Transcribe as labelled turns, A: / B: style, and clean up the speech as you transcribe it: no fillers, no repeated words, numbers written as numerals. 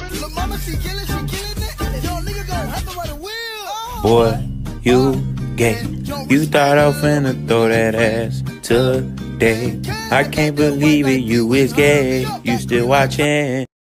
A: Lil' mama, she killing it. Yo, nigga gon' have to ride a wheel.
B: Boy, you gay. You thought I was finna throw that ass today. I can't believe it, you is gay. You still watching.